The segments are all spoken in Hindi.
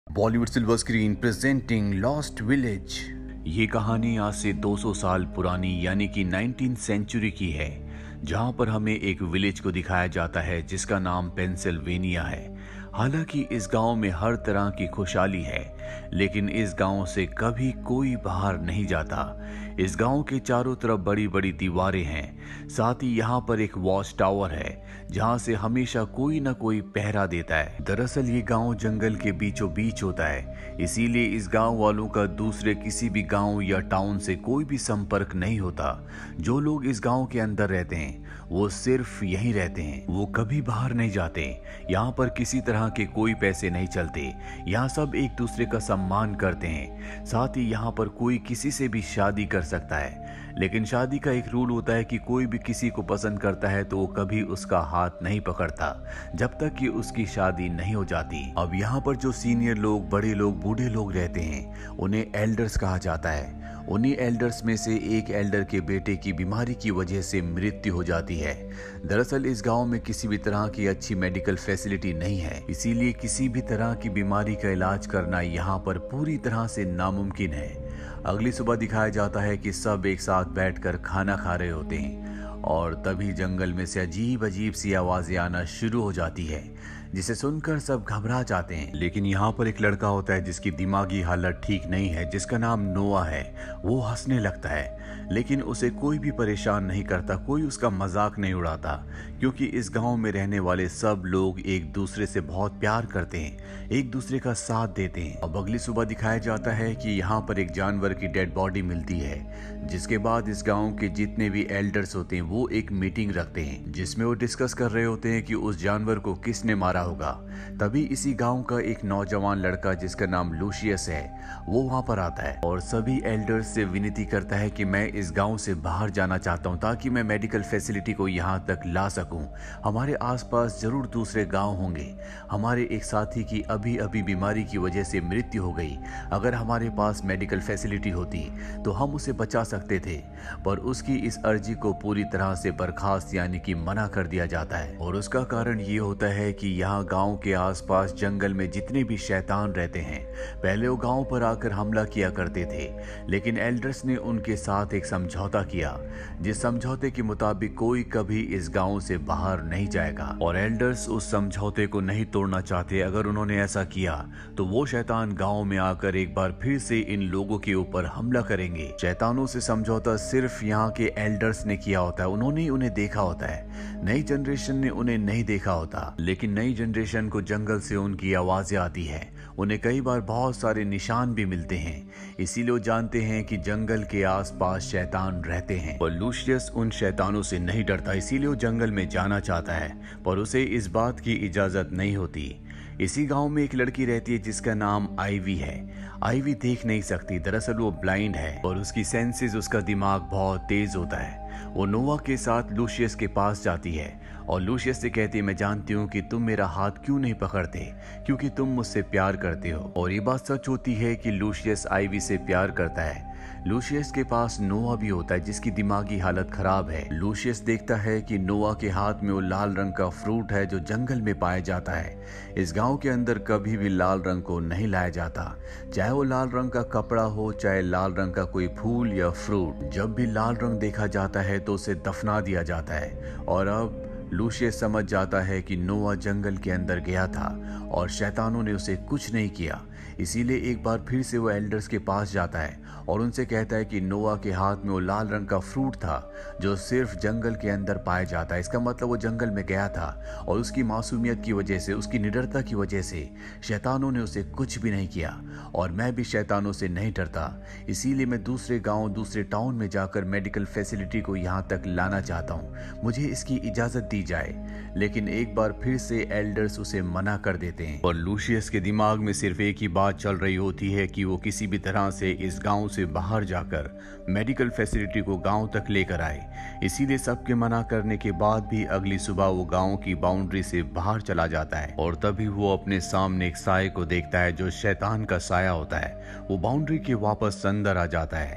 Bollywood silver screen presenting lost village. ये कहानी आज से 200 साल पुरानी यानी कि 19th सेंचुरी की है, जहां पर हमें एक विलेज को दिखाया जाता है जिसका नाम पेंसिल्वेनिया है। हालांकि इस गांव में हर तरह की खुशहाली है, लेकिन इस गांव से कभी कोई बाहर नहीं जाता। इस गांव के चारों तरफ बड़ी बड़ी दीवारें हैं, साथ ही यहाँ पर एक वॉच टावर है जहाँ से हमेशा कोई न कोई पहरा देता है। दरअसल ये गांव जंगल के बीचों बीच होता है, इसीलिए इस गांव वालों का दूसरे किसी भी गांव या टाउन से कोई भी संपर्क नहीं होता। जो लोग इस गांव के अंदर रहते हैं वो सिर्फ यहीं रहते हैं, वो कभी बाहर नहीं जाते। यहाँ पर किसी तरह के कोई पैसे नहीं चलते, यहाँ सब एक दूसरे का सम्मान करते हैं। साथ ही यहाँ पर कोई किसी से भी शादी कर सकता है, लेकिन शादी का एक रूल होता है कि कोई भी किसी को पसंद करता है तो वो कभी उसका हाथ नहीं पकड़ता जब तक कि उसकी शादी नहीं हो जाती। अब यहाँ पर जो सीनियर लोग, बड़े लोग, बूढ़े लोग रहते हैं उन्हें एल्डर्स कहा जाता है। उन्हीं एल्डर्स में से एक एल्डर के बेटे की बीमारी की वजह से मृत्यु हो जाती है। दरअसल इस गांव में किसी भी तरह की अच्छी मेडिकल फैसिलिटी नहीं है, इसीलिए किसी भी तरह की बीमारी का इलाज करना यहाँ पर पूरी तरह से नामुमकिन है। अगली सुबह दिखाया जाता है कि सब एक साथ बैठकर खाना खा रहे होते हैं और तभी जंगल में से अजीब अजीब सी आवाजें आना शुरू हो जाती है, जिसे सुनकर सब घबरा जाते हैं। लेकिन यहाँ पर एक लड़का होता है जिसकी दिमागी हालत ठीक नहीं है, जिसका नाम नोआ है। वो हंसने लगता है, लेकिन उसे कोई भी परेशान नहीं करता, कोई उसका मजाक नहीं उड़ाता, क्योंकि इस गांव में रहने वाले सब लोग एक दूसरे से बहुत प्यार करते हैं, एक दूसरे का साथ देते हैं। अब अगली सुबह दिखाया जाता है कि यहाँ पर एक जानवर की डेड बॉडी मिलती है, जिसके बाद इस गांव के जितने भी एल्डर्स होते हैं वो एक मीटिंग रखते हैं, जिसमें वो डिस्कस कर रहे होते हैं कि उस जानवर को किसने मारा होगा। तभी इसी गांव का एक नौजवान लड़का जिसका नाम लूशियस है वो वहां पर आता है और सभी एल्डर्स से विनती करता है कि मैं इस गांव से बाहर जाना चाहता हूं ताकि मैं मेडिकल फैसिलिटी को यहां तक ला सकूं। हमारे आसपास जरूर दूसरे गांव होंगे। हमारे एक साथी की अभी अभी बीमारी की वजह से मृत्यु हो गई। अगर हमारे पास मेडिकल फैसिलिटी होती तो हम उसे बचा सकते थे, पर उसकी इस अर्जी को पूरी तरह से बर्खास्त यानी कि मना कर दिया जाता है। और उसका कारण ये होता है कि यहाँ गांव के आसपास जंगल में जितने भी शैतान रहते हैं पहले वो गांव पर आकर हमला किया करते थे, लेकिन एल्डर्स ने उनके साथ एक समझौता किया, जिस समझौते के मुताबिक कोई कभी इस गांव से बाहर नहीं जाएगा। और एल्डर्स उस समझौते को नहीं तोड़ना चाहते। अगर उन्होंने ऐसा किया तो वो शैतान गांव में आकर एक बार फिर से इन लोगों के ऊपर हमला करेंगे। शैतानों से समझौता सिर्फ यहाँ के एल्डर्स ने किया होता है, उन्होंने उन्हें देखा होता है, नई जनरेशन ने उन्हें नहीं देखा होता। लेकिन नई जनरेशन को जंगल से उनकी आवाजें आती है, उन्हें कई बार बहुत सारे निशान भी मिलते हैं, इसीलिए वो जानते हैं कि जंगल के आसपास शैतान रहते हैं। और लूशियस उन शैतानों से नहीं डरता, इसीलिए वो जंगल में जाना चाहता है, पर उसे इस बात की इजाजत नहीं होती। इसी गांव में एक लड़की रहती है जिसका नाम आईवी है। आईवी देख नहीं सकती, दरअसल वो ब्लाइंड है और उसकी सेंसेस, उसका दिमाग बहुत तेज होता है। वो नोवा के साथ लूशियस के पास जाती है और लूशियस से कहती है, मैं जानती हूँ कि तुम मेरा हाथ क्यों नहीं पकड़ते, क्योंकि तुम मुझसे प्यार करते हो। और ये बात सच होती है कि लूशियस आईवी से प्यार करता है। लूशियस के पास नोआ भी होता है जिसकी दिमागी हालत खराब है। लूशियस देखता है कि नोआ के हाथ में वो लाल रंग का फ्रूट है जो जंगल में पाया जाता है। इस गांव के अंदर कभी भी लाल रंग को नहीं लाया जाता, चाहे वो लाल रंग का कपड़ा हो, चाहे लाल रंग का कोई फूल या फ्रूट। जब भी लाल रंग देखा जाता है तो उसे दफना दिया जाता है। और अब लूशियस समझ जाता है कि नोआ जंगल के अंदर गया था और शैतानों ने उसे कुछ नहीं किया, इसीलिए एक बार फिर से वो एल्डर्स के पास जाता है और उनसे कहता है कि नोआ के हाथ में वो लाल रंग का फ्रूट था जो सिर्फ जंगल के अंदर पाया जाता है। इसका मतलब वो जंगल में गया था और उसकी मासूमियत की वजह से, उसकी निडरता की वजह से शैतानों ने उसे कुछ भी नहीं किया। और मैं भी शैतानों से नहीं डरता, इसीलिए मैं दूसरे गाँव, दूसरे टाउन में जाकर मेडिकल फैसिलिटी को यहाँ तक लाना चाहता हूँ, मुझे इसकी इजाजत दी जाए। लेकिन एक बार फिर से एल्डर्स उसे मना कर देते हैं और लूशियस के दिमाग में सिर्फ एक ही बात चल रही होती है कि वो किसी भी तरह से इस गांव से बाहर जाकर मेडिकल फैसिलिटी को गांव तक लेकर आए। इसीलिए सबके मना करने के बाद भी अगली सुबह वो गांव की बाउंड्री से बाहर चला जाता है और तभी वो अपने सामने एक साये को देखता है जो शैतान का साया होता है। वो बाउंड्री के वापस अंदर आ जाता है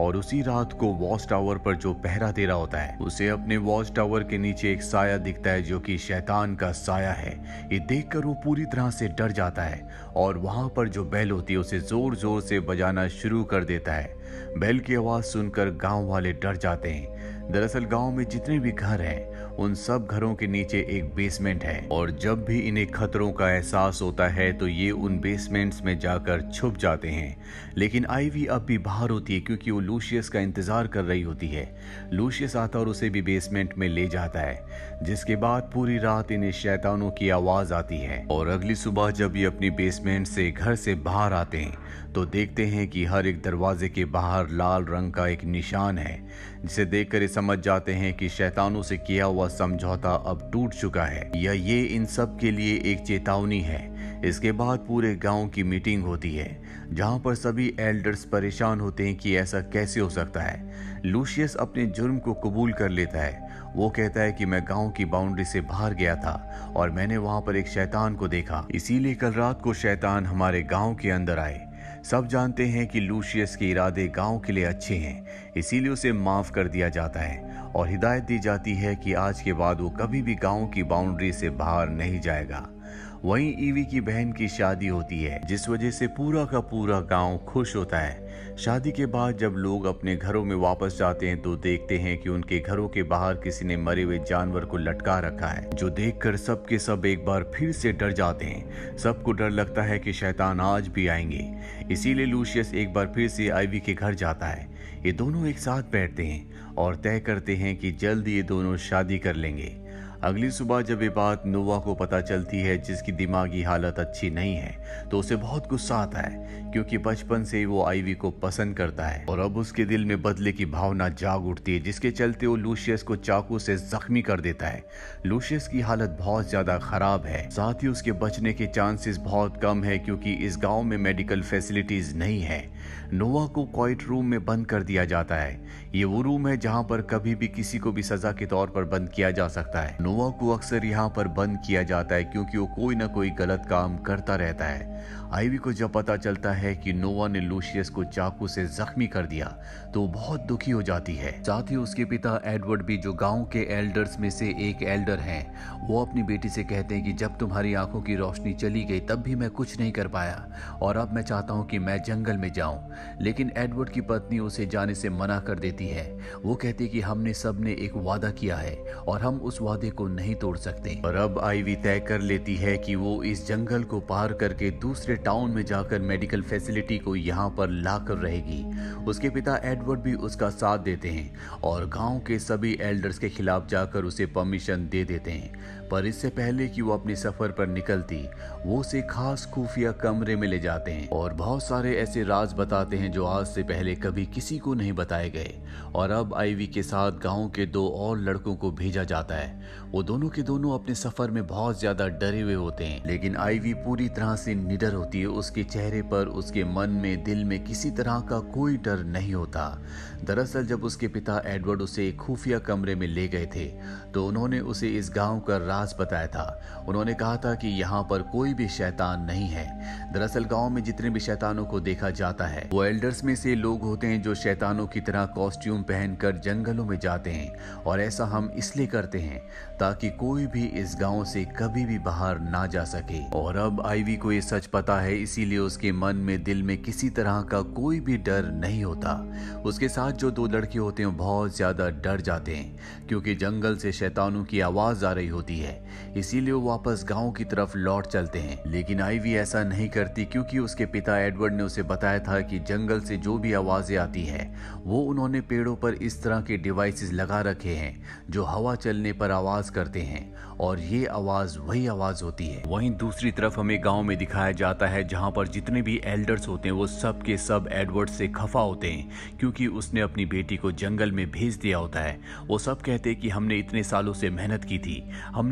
और उसी रात को वॉच टावर पर जो पहरा दे रहा होता है उसे अपने वॉच टावर के नीचे एक साया दिखता है जो कि शैतान का साया है। ये देखकर वो पूरी तरह से डर जाता है और वहां पर जो बेल होती है उसे जोर जोर से बजाना शुरू कर देता है। बेल की आवाज सुनकर गांव वाले डर जाते हैं। दरअसल गांव में जितने भी घर हैं उन सब घरों के नीचे एक बेसमेंट है और जब भी इन्हें खतरों का एहसास होता है तो ये उन बेसमेंट्स में जाकर छुप जाते हैं। लेकिन आइवी अब भी बाहर होती है क्योंकि वो लूशियस का इंतजार कर रही होती है। लूशियस आता और उसे भी बेसमेंट में ले जाता है, जिसके बाद पूरी रात इन्हें शैतानों की आवाज आती है। और अगली सुबह जब ये अपनी बेसमेंट से घर से बाहर आते हैं तो देखते हैं कि हर एक दरवाजे के बाहर लाल रंग का एक निशान है, जिसे देखकर समझ जाते हैं कि शैतानों से किया हुआ समझौता अब टूट चुका है या ये इन सब के लिए एक चेतावनी है। इसके बाद पूरे गांव की मीटिंग होती है जहां पर सभी एल्डर्स परेशान होते हैं कि ऐसा कैसे हो सकता है। लूशियस अपने जुर्म को कबूल कर लेता है। वो कहता है कि मैं गांव की बाउंड्री से बाहर गया था और मैंने वहां पर एक शैतान को देखा, इसीलिए कल रात को शैतान हमारे गांव के अंदर आए। सब जानते हैं कि लूशियस के इरादे गांव के लिए अच्छे हैं, इसीलिए उसे माफ कर दिया जाता है और हिदायत दी जाती है कि आज के बाद वो कभी भी गांव की बाउंड्री से बाहर नहीं जाएगा। वहीं ईवी की बहन की शादी होती है, जिस वजह से पूरा का पूरा गांव खुश होता है। शादी के बाद जब लोग अपने घरों में वापस जाते हैं तो देखते हैं कि उनके घरों के बाहर किसी ने मरे हुए जानवर को लटका रखा है, जो देखकर सबके सब एक बार फिर से डर जाते हैं। सबको डर लगता है कि शैतान आज भी आएंगे, इसीलिए लूशियस एक बार फिर से आइवी के घर जाता है। ये दोनों एक साथ बैठते हैं और तय करते हैं कि जल्द ये दोनों शादी कर लेंगे। अगली सुबह जब ये बात नोवा को पता चलती है, जिसकी दिमागी हालत अच्छी नहीं है, तो उसे बहुत गुस्सा आता है क्योंकि बचपन से ही वो आइवी को पसंद करता है और अब उसके दिल में बदले की भावना जाग उठती है, जिसके चलते वो लूशियस को चाकू से जख्मी कर देता है। लूशियस की हालत बहुत ज्यादा खराब है, साथ ही उसके बचने के चांसेस बहुत कम है क्योंकि इस गांव में मेडिकल फैसिलिटीज नहीं है। नोवा को क्वाइट रूम में बंद कर दिया जाता है। ये वो रूम है जहां पर कभी भी किसी को भी सजा के तौर पर बंद किया जा सकता है। नोवा को अक्सर यहाँ पर बंद किया जाता है क्योंकि वो कोई ना कोई गलत काम करता रहता है। आइवी को जब पता चलता है कि नोवा ने लूशियस को चाकू से जख्मी कर दिया तो वो बहुत दुखी हो जाती है। साथ ही उसके पिता एडवर्ड भी, जो गांव के एल्डर्स में से एक एल्डर हैं, वो अपनी बेटी से कहते हैं कि जब तुम्हारी आंखों की रोशनी चली गई तब भी मैं कुछ नहीं कर पाया और अब मैं चाहता हूं कि मैं जंगल में जाऊं। लेकिन एडवर्ड की पत्नी उसे जाने से मना कर देती है। वो कहती है कि हमने सबने एक वादा किया है और हम उस वादे को नहीं तोड़ सकते। और अब आइवी तय कर लेती है कि वो इस जंगल को पार करके दूसरे टाउन में जाकर मेडिकल फैसिलिटी को यहाँ पर लाकर रहेगी। उसके पिता एडवर्ड भी उसका साथ देते हैं और गांव के सभी एल्डर्स के खिलाफ जाकर उसे परमिशन दे देते हैं। पर इससे पहले कि वो अपने सफर पर निकलती, वो उसे खास खुफिया कमरे में ले जाते हैं और बहुत सारे ऐसे राज बताते हैं जो आज से पहले कभी किसी को नहीं बताए गए। और अब आइवी के साथ गांव के 2 और लड़कों को भेजा जाता है। वो दोनों के दोनों अपने सफर में बहुत ज्यादा डरे हुए होते हैं, लेकिन आइवी पूरी तरह से निडर होती है। उसके चेहरे पर, उसके मन में, दिल में किसी तरह का कोई डर नहीं होता। दरअसल जब उसके पिता एडवर्ड उसे एक खुफिया कमरे में ले गए थे तो उन्होंने उसे इस गांव का राज बताया था। उन्होंने कहा था कि यहाँ पर कोई भी शैतान नहीं है। दरअसल गांव में जितने भी शैतानों को देखा जाता है वो एल्डर्स में से लोग होते हैं जो शैतानों की तरह कॉस्ट्यूम पहनकर जंगलों में जाते हैं और ऐसा हम इसलिए करते हैं ताकि कोई भी इस गांव से कभी भी बाहर ना जा सके। और अब आइवी को ये सच पता है, इसीलिए उसके मन में, दिल में किसी तरह का कोई भी डर नहीं होता। उसके साथ जो 2 लड़के होते हैं बहुत ज्यादा डर जाते हैं क्योंकि जंगल से शैतानों की आवाज आ रही होती है, इसीलिए वो वापस गांव की तरफ लौट चलते हैं। लेकिन आइवी ऐसा नहीं करती क्योंकि उसके पिता एडवर्ड ने उसे बताया था कि जंगल से जो भी आवाजें आती है वो उन्होंने पेड़ों पर इस तरह के डिवाइसेस लगा रखे हैं जो हवा चलने पर आवाज करते हैं और ये आवाज वही आवाज होती है। वहीं दूसरी तरफ हमें गांव में दिखाया जाता है जहां पर जितने भी एल्डर्स होते हैं वो सब के सब एडवर्ड से खफा होते हैं क्योंकि उसने अपनी बेटी को जंगल में भेज दिया होता है। वो सब कहते हैं कि हमने इतने सालों से मेहनत की थी, हमने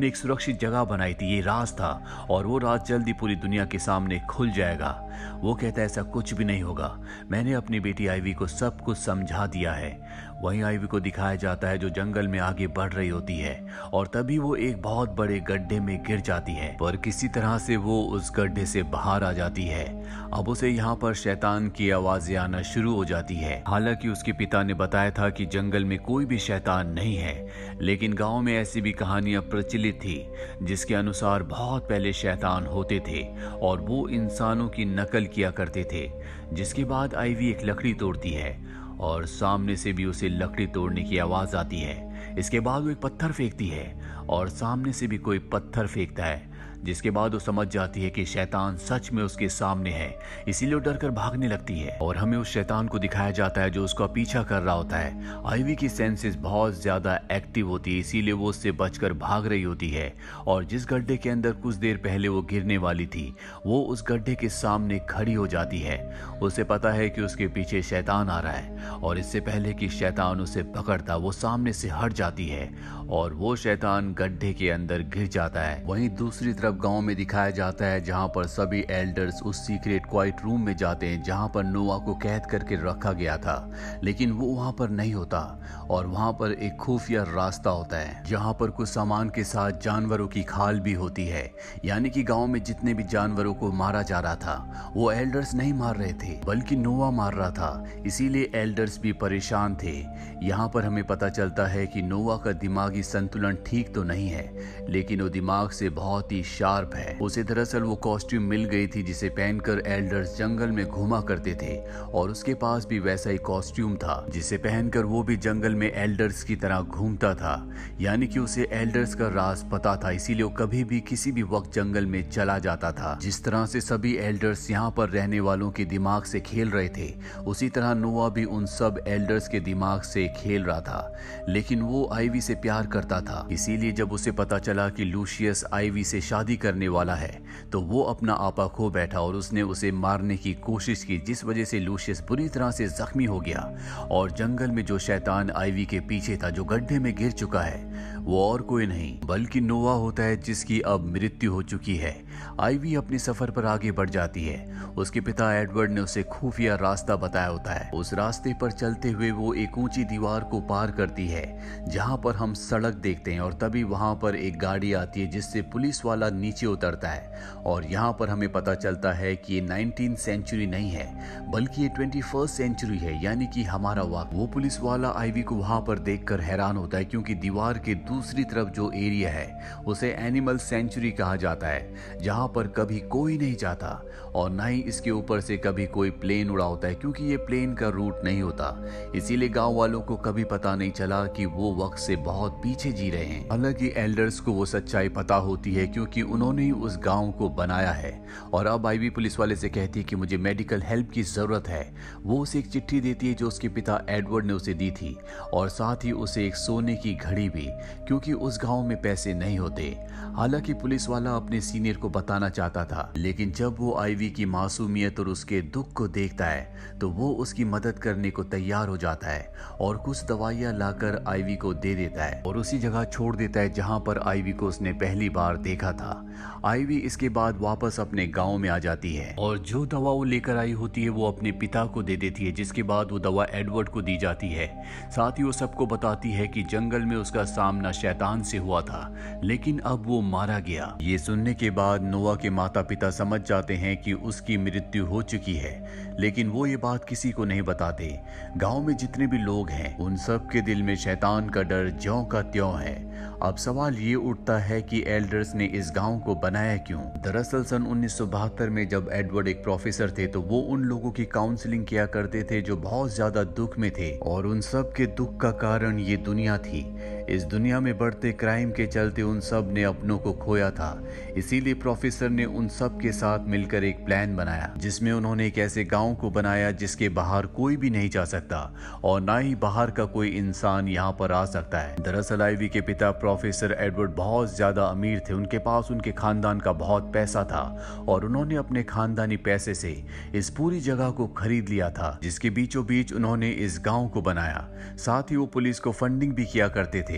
एक सुरक्षित जगह बनाई थी, ये राज था और वो राज जल्दी पूरी दुनिया के सामने खुल जाएगा। वो कहता है ऐसा कुछ भी नहीं होगा, मैंने अपनी बेटी आइवी को सब कुछ समझा दिया है। वहीं आइवी को दिखाया जाता है जो जंगल में आगे बढ़ रही होती है और तभी वो एक बहुत बड़े गड्ढे में गिर जाती है, पर किसी तरह से वो उस गड्ढे से बाहर आ जाती है। अब उसे यहाँ पर शैतान की आवाजें आना शुरू हो जाती है। हालांकि उसके पिता ने बताया था कि जंगल में कोई भी शैतान नहीं है, लेकिन गांव में ऐसी भी कहानियां प्रचलित थी जिसके अनुसार बहुत पहले शैतान होते थे और वो इंसानों की नकल किया करते थे। जिसके बाद आइवी एक लकड़ी तोड़ती है और सामने से भी उसे लकड़ी तोड़ने की आवाज आती है। इसके बाद वो एक पत्थर फेंकती है और सामने से भी कोई पत्थर फेंकता है, जिसके बाद वो समझ जाती है कि शैतान सच में उसके सामने है, इसीलिए वो डरकर भागने लगती है और हमें उस शैतान को दिखाया जाता है जो उसका पीछा कर रहा होता है। आइवी की सेंसेस बहुत ज्यादा एक्टिव होती है, इसीलिए वो उससे बचकर भाग रही होती है और जिस गड्ढे के अंदर कुछ देर पहले वो गिरने वाली थी वो उस गड्ढे के सामने खड़ी हो जाती है। उसे पता है कि उसके पीछे शैतान आ रहा है और इससे पहले कि शैतान उसे पकड़ता वो सामने से हट जाती है और वो शैतान गड्ढे के अंदर गिर जाता है। वहीं दूसरी तरफ गांव में दिखाया जाता है जहां पर सभी एल्डर्स उस सीक्रेट क्वाइट रूम में जाते हैं जहां पर नोआ को कैद करके रखा गया था, लेकिन वो वहां पर नहीं होता और वहां पर एक खुफिया रास्ता होता है जहां पर कुछ सामान के साथ जानवरों की खाल भी होती है। यानी कि गांव में जितने भी जानवरों को मारा जा रहा था वो एल्डर्स नहीं मार रहे थे बल्कि नोआ मार रहा था, इसीलिए एल्डर्स भी परेशान थे। यहाँ पर हमें पता चलता है कि नोआ का दिमागी संतुलन ठीक तो नहीं है, लेकिन वो दिमाग से बहुत ही शार्प है। उसे दरअसल वो कॉस्ट्यूम मिल गई थी जिसे पहनकर एल्डर्स जंगल में घूमा करते थे और उसके पास भी वैसा ही कॉस्ट्यूम था जिसे पहनकर वो भी जंगल में एल्डर्स की तरह घूमता था। यानी कि उसे एल्डर्स का राज पता था, इसीलिए वो कभी भी किसी भी वक्त जंगल में चला जाता था। जिस तरह से सभी एल्डर्स यहाँ पर रहने वालों के दिमाग से खेल रहे थे, उसी तरह नोआ भी उन सब एल्डर्स के दिमाग से खेल रहा था। लेकिन वो आइवी से प्यार करता था, इसीलिए जब उसे पता चला कि लूशियस आइवी से शादी करने वाला है तो वो अपना आपा खो बैठा और उसने उसे मारने की कोशिश की, जिस वजह से लूशियस बुरी तरह से जख्मी हो गया और जंगल में जो शैतान आइवी के पीछे था जो गड्ढे में गिर चुका है वो और कोई नहीं बल्कि नोआ होता है जिसकी अब मृत्यु हो चुकी है। आइवी अपने सफर पर आगे बढ़ जाती है। उसके पिता एडवर्ड ने उसे खुफिया रास्ता बताया होता है। उस रास्ते पर चलते हुए वो एक ऊंची दीवार को पार करती है जहां पर हम सड़क देखते हैं और तभी वहां पर एक गाड़ी आती है जिससे पुलिस वाला नीचे उतरता है और यहाँ पर हमें पता चलता है कि ये 19th सेंचुरी नहीं है बल्कि ये 21st सेंचुरी है, यानी कि हमारा वक्त। वो पुलिस वाला आइवी को वहां पर देखकर हैरान होता है क्योंकि दीवार के दूसरी तरफ जो एरिया है उसे एनिमल सेंचुरी कहा जाता है जहां पर कभी कोई नहीं जाता और ना ही इसके ऊपर से कभी कोई प्लेन उड़ा होता है क्योंकि ये प्लेन का रूट नहीं होता। इसीलिए गांव वालों को कभी पता नहीं चला कि वो वक्त से बहुत पीछे जी रहे हैं। हालांकि एल्डर्स को वो सच्चाई पता होती है क्योंकि उन्होंने ही उस गांव को बनाया है। और अब आइवी पुलिस वाले से कहती है कि मुझे मेडिकल हेल्प की जरूरत है। वो उसे एक चिट्ठी देती है जो उसके पिता एडवर्ड ने उसे दी थी और साथ ही उसे एक सोने की घड़ी भी, क्योंकि उस गांव में पैसे नहीं होते। हालांकि पुलिस वाला अपने सीनियर को बताना चाहता था, लेकिन जब वो आइवी की मासूमियत और उसके दुख को देखता है तो वो उसकी मदद करने को तैयार हो जाता है और कुछ दवाइयां लाकर आइवी को दे देता है और उसी जगह छोड़ देता है जहां पर आइवी को उसने पहली बार देखा था। आइवी इसके बाद वापस अपने गांव में आ जाती है और जो दवा वो लेकर आई होती है वो अपने पिता को दे देती है, जिसके बाद वो दवा एडवर्ड को दी जाती है। साथ ही वो सबको बताती है कि जंगल में उसका सामना शैतान से हुआ था, लेकिन अब वो मारा गया। ये सुनने के बाद नोआ के माता पिता समझ जाते हैं कि उसकी मृत्यु हो चुकी है, लेकिन वो ये बात किसी को नहीं बताते। गांव में जितने भी लोग हैं उन सब के दिल में शैतान का डर ज्यों का त्यों है। अब सवाल ये उठता है कि एल्डर्स ने इस गांव को बनाया क्यों? दरअसल सन 1972 में जब एडवर्ड एक प्रोफेसर थे तो वो उन लोगों की काउंसलिंग किया करते थे जो बहुत ज्यादा दुख में थे और उन सब के दुख का कारण ये दुनिया थी। इस दुनिया में बढ़ते क्राइम के चलते उन सब ने अपनों को खोया था, इसीलिए प्रोफेसर ने उन सब के साथ मिलकर एक प्लान बनाया जिसमें उन्होंने एक ऐसे गांव को बनाया जिसके बाहर कोई भी नहीं जा सकता और ना ही बाहर का कोई इंसान यहाँ पर आ सकता है। दरअसल आइवी के पिता प्रोफेसर एडवर्ड बहुत ज्यादा अमीर थे, उनके पास उनके खानदान का बहुत पैसा था और उन्होंने अपने खानदानी पैसे से इस पूरी जगह को खरीद लिया था जिसके बीचों बीच उन्होंने इस गाँव को बनाया। साथ ही वो पुलिस को फंडिंग भी किया करते थे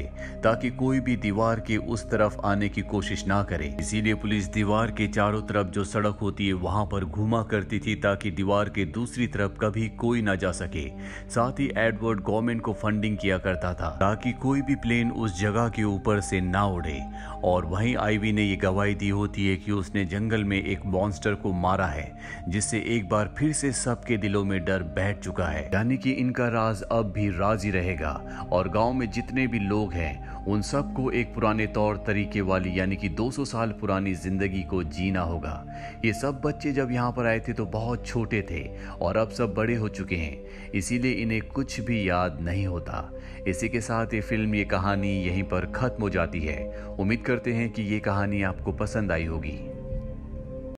थे ताकि कोई भी दीवार के उस तरफ आने की कोशिश ना करे। इसीलिए पुलिस दीवार के चारों तरफ जो सड़क होती है वहां पर घुमा करती थी ताकि दीवार के दूसरी तरफ कभी कोई ना जा सके। साथ ही एडवर्ड गवर्नमेंट को फंडिंग किया करता था ताकि कोई भी प्लेन उस जगह के ऊपर से ना उड़े। और वहीं आइवी ने ये गवाही दी होती है कि उसने जंगल में एक मॉन्स्टर को मारा है, जिससे एक बार फिर से सबके दिलों में डर बैठ चुका है। यानी कि इनका राज अब भी राज ही रहेगा और गांव में जितने भी लोग हैं उन सबको एक पुराने तौर तरीके वाली यानी कि 200 साल पुरानी जिंदगी को जीना होगा। ये सब बच्चे जब यहाँ पर आए थे तो बहुत छोटे थे और अब सब बड़े हो चुके हैं, इसीलिए इन्हें कुछ भी याद नहीं होता। इसी के साथ ये फिल्म, ये कहानी यहीं पर खत्म हो जाती है। उम्मीद करते हैं कि ये कहानी आपको पसंद आई होगी।